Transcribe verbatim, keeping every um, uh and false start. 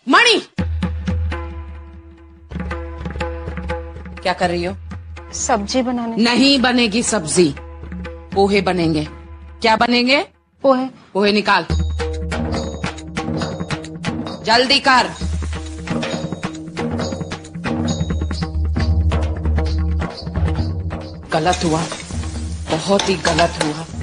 मणि, क्या कर रही हो? सब्जी बनाने। नहीं बनेगी सब्जी, पोहे बनेंगे। क्या बनेंगे? पोहे। पोहे निकाल, जल्दी कर। गलत हुआ, बहुत ही गलत हुआ।